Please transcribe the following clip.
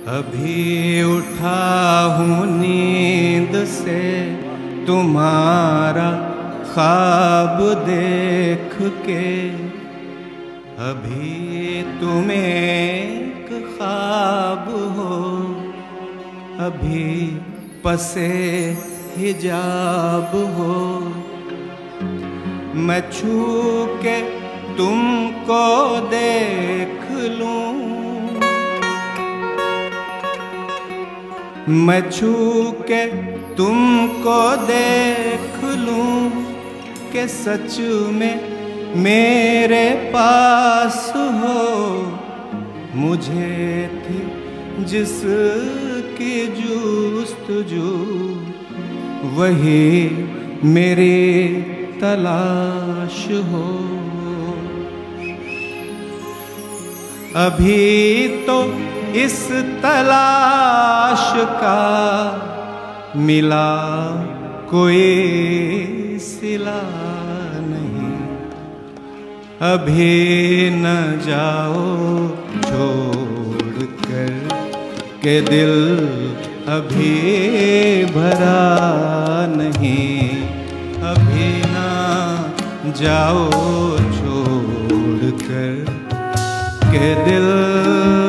अभी उठा हूँ नींद से तुम्हारा ख्वाब देख के, अभी तुम एक ख्वाब हो, अभी पसे हिजाब हो। मैं छू के तुमको देख लूं, मैं छू के तुमको देख लूं कि सच में मेरे पास हो। मुझे थी जिसकी जुस्तजू, वही मेरी तलाश हो। अभी तो इस तलाश का मिला कोई सिला नहीं। अभी न जाओ छोड़ कर के दिल अभी भरा नहीं। अभी न जाओ छोड़ कर के दिल